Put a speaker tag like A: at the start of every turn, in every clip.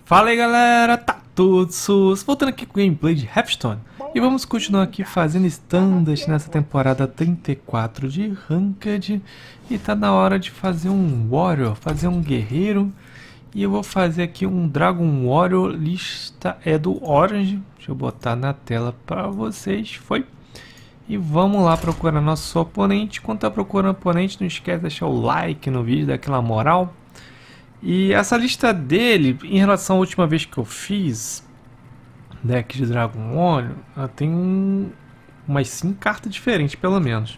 A: Fala aí galera, tá tudo sus, voltando aqui com o gameplay de Hearthstone. E vamos continuar aqui fazendo standard nessa temporada 34 de Ranked. E tá na hora de fazer um Warrior, fazer um guerreiro. E eu vou fazer aqui um Dragon Warrior, lista é do Orange. Deixa eu botar na tela para vocês, foi. E vamos lá procurar nosso oponente. Enquanto tá procurando o oponente, não esquece de deixar o like no vídeo, daquela moral. E essa lista dele, em relação à última vez que eu fiz deck de Dragon Warrior, ela tem umas 5 cartas diferentes, pelo menos.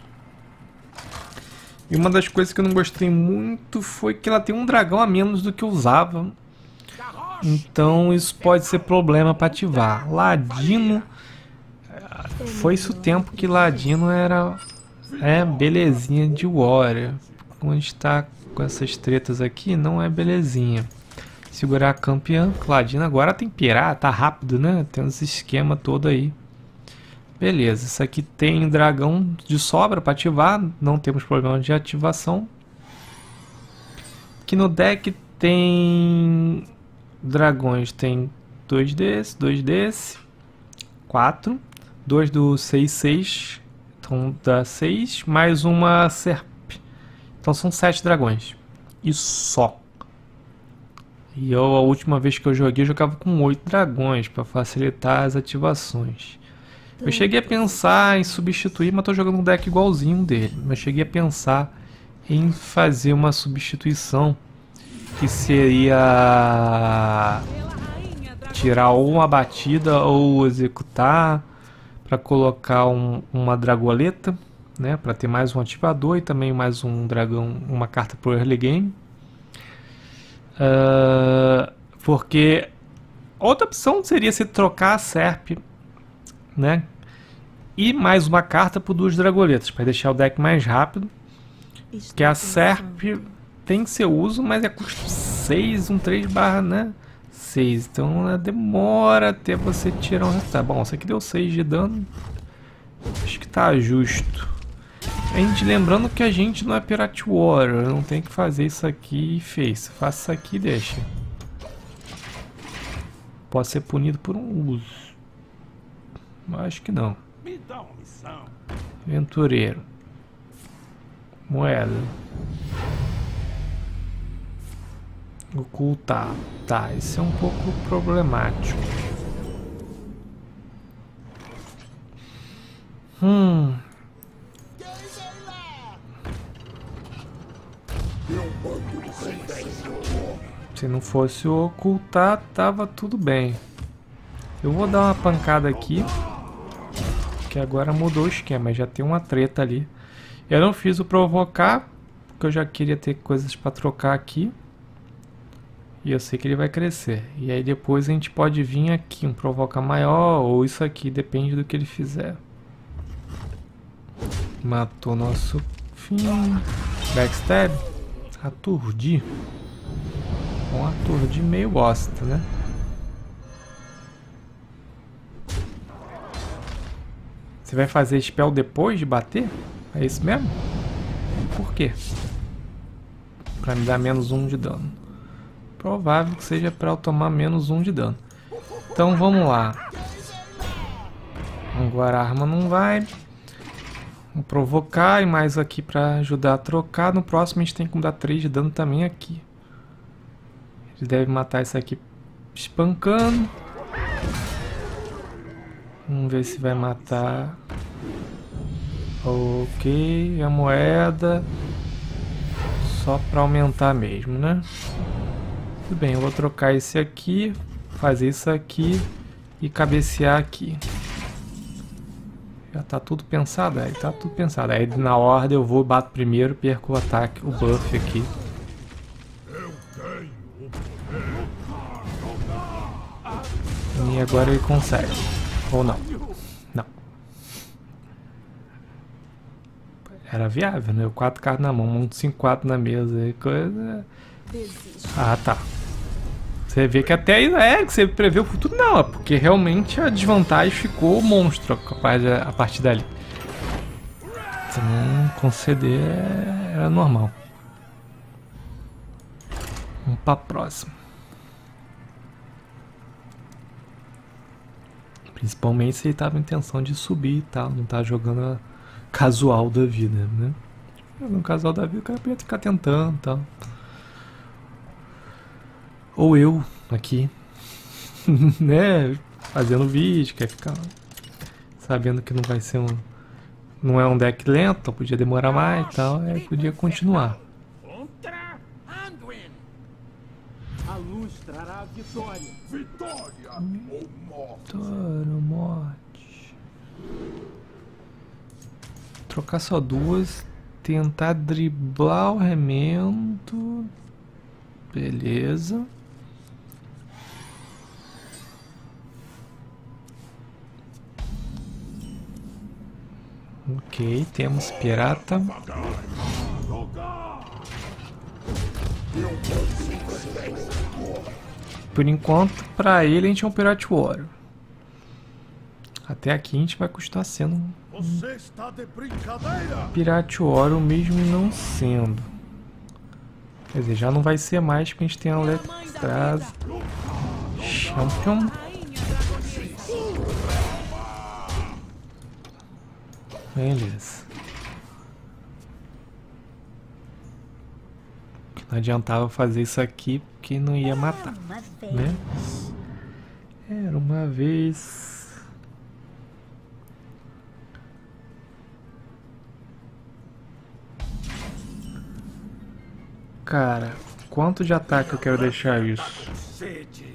A: E uma das coisas que eu não gostei muito foi que ela tem um dragão a menos do que eu usava. Então isso pode ser problema para ativar. Ladino, foi isso o tempo que Ladino era belezinha de Warrior. Quando a gente tá com essas tretas aqui, não é belezinha. Segurar a campeã. Ladino agora tem pirata, tá rápido, né? Tem uns esquema todo aí. Beleza, isso aqui tem dragão de sobra para ativar, não temos problema de ativação. Aqui no deck tem dragões, tem 2 desse, 4, 2 do 6/6, então dá 6, mais uma serp. Então são 7 dragões, e só. E a última vez que eu joguei, eu jogava com 8 dragões para facilitar as ativações. Eu cheguei a pensar em substituir, mas estou jogando um deck igualzinho dele. Mas cheguei a pensar em fazer uma substituição, que seria tirar ou uma batida ou executar, para colocar uma dragoleta, né, para ter mais um ativador e também mais um dragão, uma carta pro early game. Porque outra opção seria se trocar a Serp, né? E mais uma carta por 2 dragoletas, para deixar o deck mais rápido. Que a Serp tem seu uso, mas é custo 6, um 3/6. Né? Então demora até você tirar um resultado. Bom, isso aqui deu 6 de dano. Acho que tá justo. A gente lembrando que a gente não é Pirate Warrior, não tem que fazer isso aqui e fez. Faça isso aqui e deixa. Pode ser punido por um uso. Acho que não. Aventureiro. Moeda. Ocultar. Tá, isso é um pouco problemático. Se não fosse o ocultar, tava tudo bem. Eu vou dar uma pancada aqui, que agora mudou o esquema, já tem uma treta ali. Eu não fiz o provocar, porque eu já queria ter coisas para trocar aqui. E eu sei que ele vai crescer. E aí depois a gente pode vir aqui, um provocar maior, ou isso aqui, depende do que ele fizer. Matou nosso fim. Backstab. Aturdir. Bom, aturdir meio bosta, né? Você vai fazer spell depois de bater? É isso mesmo? Por quê? Pra me dar menos 1 de dano. Provável que seja para eu tomar menos 1 de dano. Então vamos lá. Agora a arma não vai. Vou provocar e mais aqui para ajudar a trocar. No próximo a gente tem que dar 3 de dano também aqui. Ele deve matar isso aqui espancando. Vamos ver se vai matar. Ok, a moeda. Só para aumentar mesmo, né? Tudo bem, eu vou trocar esse aqui, fazer isso aqui e cabecear aqui. Já tá tudo pensado? Aí tá tudo pensado. Aí na ordem eu vou, bato primeiro, perco o ataque, o buff aqui. E agora ele consegue. Ou não. Não. Era viável, né? 4 cartas na mão, um 5/4 na mesa. Coisa... Ah, tá. Você vê que até aí que você prevê o futuro. Não, é porque realmente a desvantagem ficou monstro a partir dali. Então, conceder era normal. Vamos pra próxima. Principalmente se ele tava com intenção de subir e tal, não tá jogando a casual da vida, né? No casual da vida o cara podia ficar tentando e tal. Ou eu, aqui, né, fazendo vídeo, quer ficar sabendo que não vai ser um... Não é um deck lento, então podia demorar mais e tal, aí podia continuar.
B: A luz trará a vitória.
C: Vitória ou morte.
A: Vitória ou morte. Trocar só duas. Tentar driblar o remendo. Beleza. Ok, temos pirata. Por enquanto, pra ele a gente é um Pirate Warrior. Até aqui a gente vai continuar sendo
C: Você está de brincadeira?
A: Pirate Warrior mesmo não sendo. Quer dizer, já não vai ser mais porque a gente tem a Alexstrasza Champion. Beleza. Não adiantava fazer isso aqui porque não ia matar, né? Era uma vez. Cara, quanto de ataque eu quero deixar isso?
C: Sede.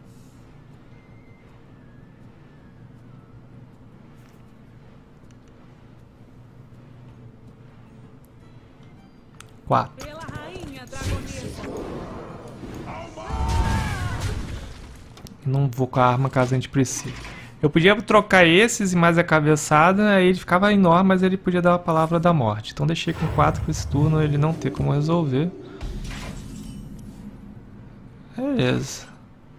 A: 4.
B: Pela rainha dragonesa.
A: Não vou com a arma caso a gente precise. Eu podia trocar esses e mais a cabeçada, aí ele ficava enorme, mas ele podia dar a palavra da morte. Então deixei com 4 para esse turno, ele não ter como resolver. Beleza.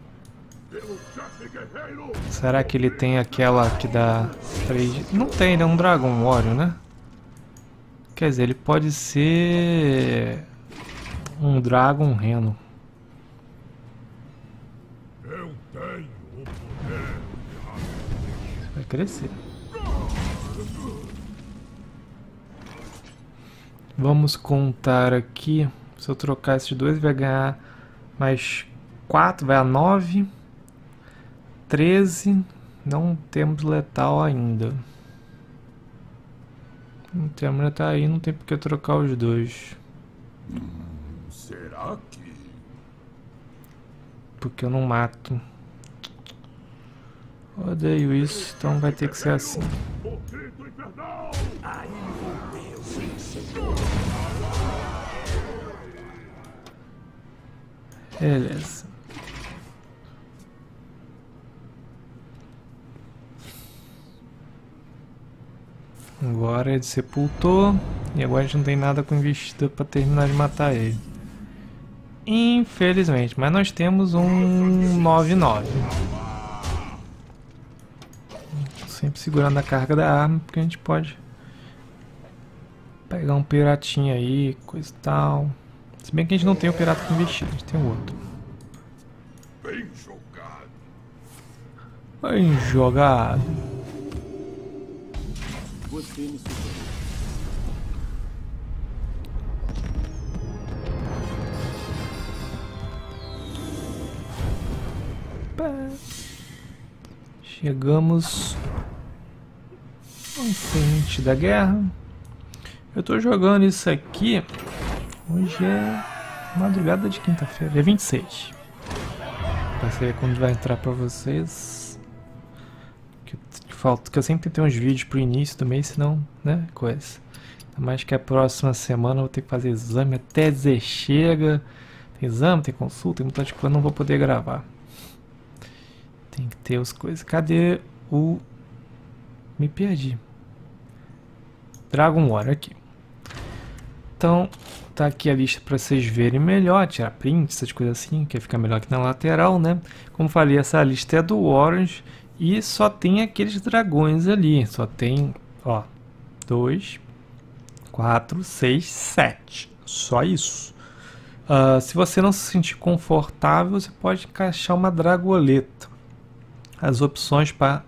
A: Será que ele tem aquela que dá 3? Não tem, né? Um Dragon Warrior, né? Quer dizer, ele pode ser um Dragon Reno.
C: Eu tenho o poder.
A: Vai crescer. Vamos contar aqui. Se eu trocar esses dois, vai ganhar mais 4, vai a 9. 13. Não temos letal ainda. Não temos letal aí, não tem por que trocar os dois.
C: Será que...
A: Porque eu não mato. Odeio isso, então vai ter que ser assim.
C: O grito infernal!
A: Beleza. Agora ele sepultou. E agora a gente não tem nada com investida para terminar de matar ele. Infelizmente. Mas nós temos um 9-9. Sempre segurando a carga da arma. Porque a gente pode pegar um piratinho aí. Coisa e tal. Se bem que a gente não tem o pirata com investida. A gente tem o outro.
C: Bem jogado.
A: Bem jogado.
B: Você me superou.
A: Chegamos ao frente da guerra. Eu tô jogando isso aqui. Hoje é madrugada de quinta-feira, dia 26. Pra ser quando vai entrar pra vocês. Que eu sempre tenho uns vídeos pro início do mês, senão, né, coisa. Ainda mais que a próxima semana eu vou ter que fazer exame até dizer chega. Tem exame, tem consulta, tem muita coisa, não vou poder gravar. Tem que ter as coisas. Cadê o... Me perdi. Dragon Warrior aqui. Então, tá aqui a lista para vocês verem melhor, tirar print, essas coisas assim, que fica melhor aqui na lateral, né? Como falei, essa lista é do Orange e só tem aqueles dragões ali. Só tem, ó, 2, 4, 6, 7. Só isso. Se você não se sentir confortável, você pode encaixar uma dragoleta. As opções para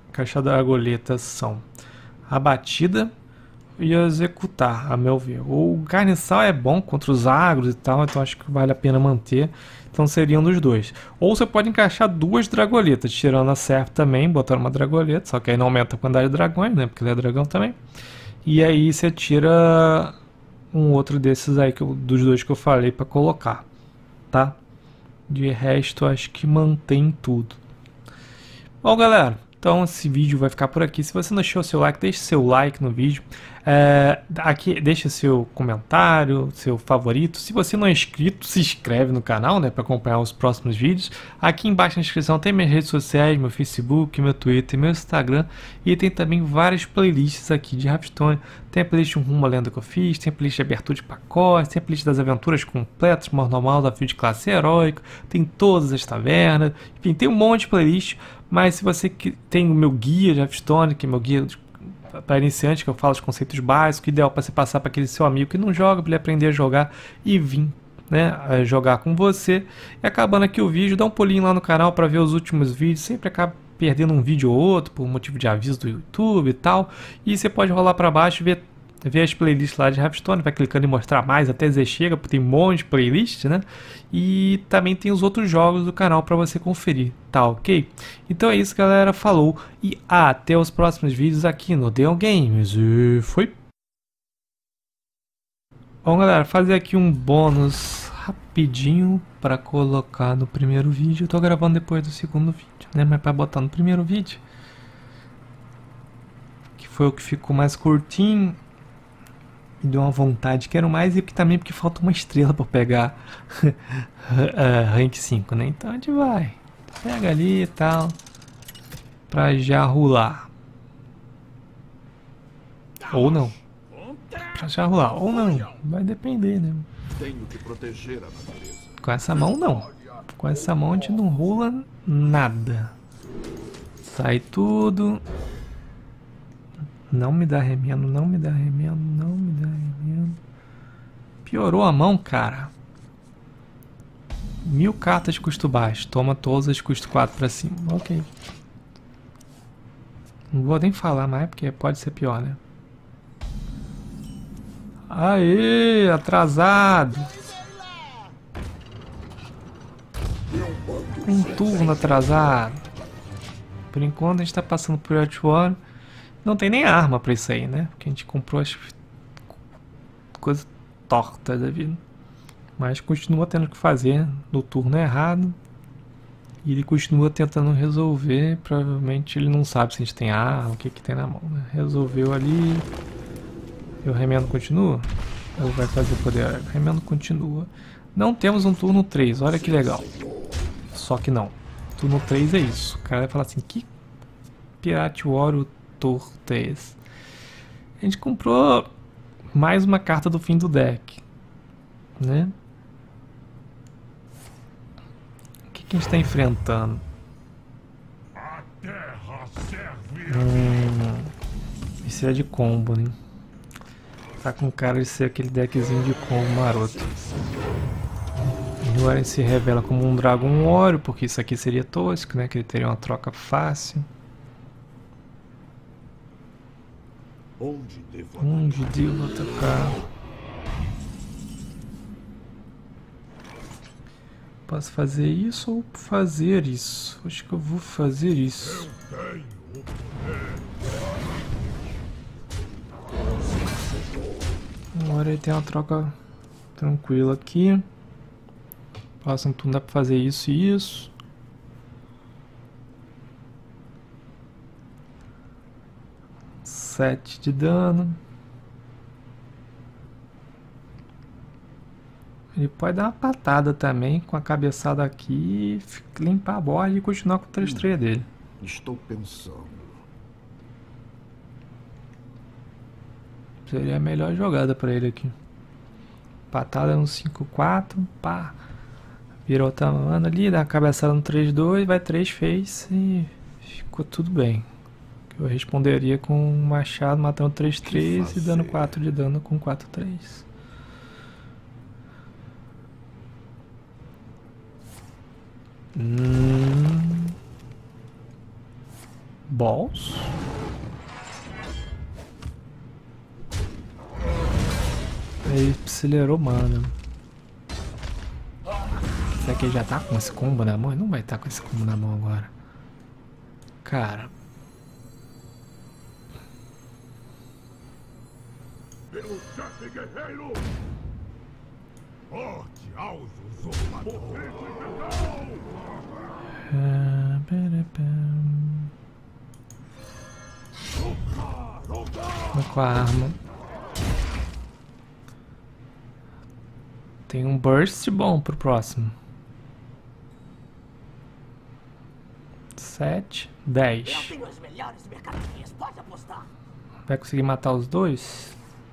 A: encaixar dragoletas são a batida e a executar, a meu ver. O garniçal é bom contra os agros e tal, então acho que vale a pena manter. Então seriam dos dois. Ou você pode encaixar duas dragoletas, tirando a serf também, botando uma dragoleta, só que aí não aumenta a quantidade de dragões, né? Porque ele é dragão também. E aí você tira um outro desses aí, dos dois que eu falei para colocar, tá? De resto, acho que mantém tudo. Bom, galera, então esse vídeo vai ficar por aqui. Se você não deixou o seu like, deixe seu like no vídeo. Aqui, deixa seu comentário, seu favorito. Se você não é inscrito, se inscreve no canal, né, para acompanhar os próximos vídeos. Aqui embaixo na descrição tem minhas redes sociais, meu Facebook, meu Twitter, meu Instagram. E tem também várias playlists aqui de Hearthstone. Tem a playlist Rumo à Lenda que eu fiz, tem a playlist de abertura de pacotes, tem a playlist das aventuras completas, modo normal, desafio de classe heróico, tem todas as tavernas, enfim, tem um monte de playlist. Mas se você tem o meu guia de Hearthstone, que é meu guia para iniciante, que eu falo os conceitos básicos, ideal para você passar para aquele seu amigo que não joga, para ele aprender a jogar e vir, né, a jogar com você. E acabando aqui o vídeo, dá um pulinho lá no canal para ver os últimos vídeos, sempre acaba perdendo um vídeo ou outro por motivo de aviso do YouTube e tal. E você pode rolar para baixo e ver as playlists lá de Hearthstone, vai clicando em mostrar mais até dizer chega, porque tem um monte de playlist, né? E também tem os outros jogos do canal para você conferir, tá ok? Então é isso, galera, falou e até os próximos vídeos aqui no Deon Games e foi! Bom, galera, fazer aqui um bônus rapidinho para colocar no primeiro vídeo. Eu tô gravando depois do segundo vídeo, né? Mas para botar no primeiro vídeo, que foi o que ficou mais curtinho, me deu uma vontade, quero mais, e também porque falta uma estrela para pegar rank 5, né? Então a gente vai, pega ali e tal, pra já rolar. Ou não. Pra já rolar, ou não. Vai depender, né?
C: Tenho que proteger a natureza.
A: Com essa mão não. Com essa mão a gente não rola nada. Sai tudo. Não me dá remendo, não me dá remendo, não me dá remendo. Piorou a mão, cara. 1000 cartas de custo baixo. Toma todas as custo 4 pra cima. Ok. Não vou nem falar mais, porque pode ser pior, né? Aê, atrasado. Um turno atrasado. Por enquanto a gente tá passando por Earth War. Não tem nem arma pra isso aí, né? Porque a gente comprou as coisas tortas da vida. Mas continua tendo que fazer no turno errado. E ele continua tentando resolver. Provavelmente ele não sabe se a gente tem arma, o que que tem na mão, né? Resolveu ali. E o remendo continua? Ou vai fazer poder? O remendo continua. Não temos um turno 3, olha que legal. Só que não. Turno 3 é isso. O cara vai falar assim, que Pirate War torto é esse? A gente comprou mais uma carta do fim do deck, né? O que que a gente está enfrentando?
C: A terra serve.
A: Isso é de combo, né? Tá com cara de ser aquele deckzinho de combo maroto. Agora ele se revela como um Dragon Warrior, porque isso aqui seria tosco, né? Que ele teria uma troca fácil. Onde devo atacar? Posso fazer isso ou fazer isso? Acho que eu vou fazer isso. Agora ele tem uma troca tranquila aqui. Próximo turno dá pra fazer isso e isso. Sete de dano. Ele pode dar uma patada também com a cabeçada aqui, limpar a borda e continuar com o 3-3 dele.
C: Estou pensando.
A: Seria a melhor jogada pra ele aqui. Patada no 5-4, pá. Virou outra mana ali, dá uma cabeçada no 3-2, vai 3 face e ficou tudo bem. Eu responderia com um machado matando 3-3 e dando 4 de dano com 4-3. Balls. Ele acelerou, mano. Será que ele já tá com esse combo na mão? Ele não vai estar com esse combo na mão agora. Cara.
C: Pelo chefe guerreiro! Forte aos usurpadores!
A: Vou com a arma. Tem um burst bom pro próximo. 7, 10.
D: Eu tenho as melhores mercadorias, pode apostar.
A: Vai conseguir matar os dois?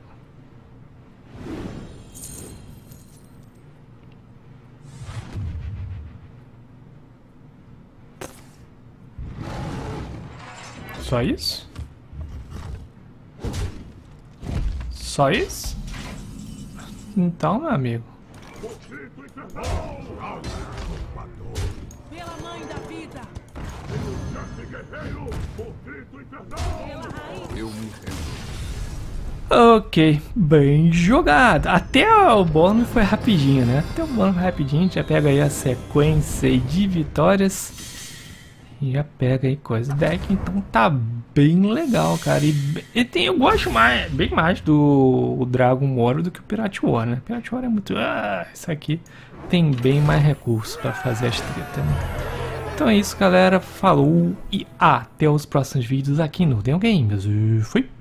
A: Só isso? Só isso? Então, meu amigo.
D: Pela mãe da vida. Pela rainha.
C: Eu me rendo.
A: Ok, bem jogado. Até o bônus foi rapidinho, né? Até o bônus foi rapidinho. A gente já pega aí a sequência de vitórias. E já pega aí coisa. O deck então tá bem legal, cara. Eu gosto bem mais do Dragon War do que o Pirate War, né? Pirate War é muito... isso aqui tem bem mais recursos pra fazer as tretas, né? Então é isso, galera. Falou e até os próximos vídeos aqui no Neon Games. Fui!